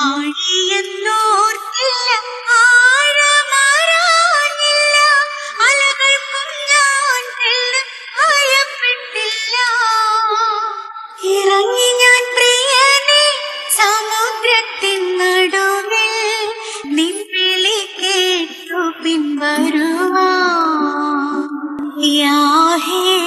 ആഴിയെന്നോർത്തില്ല, ആഴമറിഞ്ഞില്ല, അലകൾക്കും ഞാൻ തെല്ലും ഭയപ്പെട്ടില്ല. ഇറങ്ങി ഞാൻ പ്രിയനേ സമുദ്രത്തിൻ നടുവിൽ, നിൻ വിളി കേട്ടു പിൻവരുവാൻ. യാഹേ